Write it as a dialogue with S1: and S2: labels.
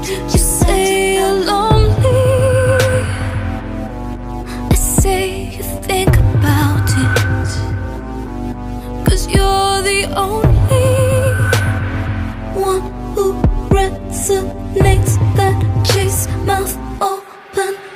S1: You say you're lonely, I say you think about it, 'cause you're the only one who resonates. That chase mouth open